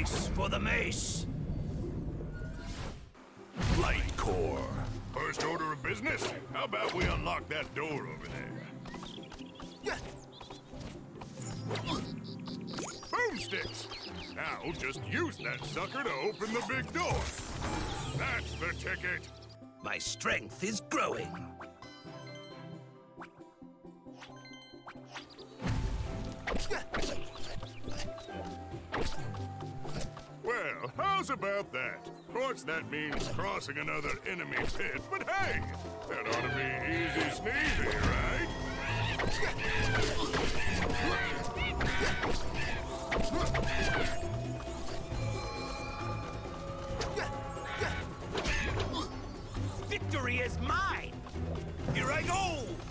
Brace for the mace! Lightcore. First order of business? How about we unlock that door over there? Boomsticks! Now just use that sucker to open the big door. That's the ticket. My strength is growing. Well, how's about that? Of course that means crossing another enemy pit, but hey, that ought to be easy sneezy, right? Victory is mine! Here I go!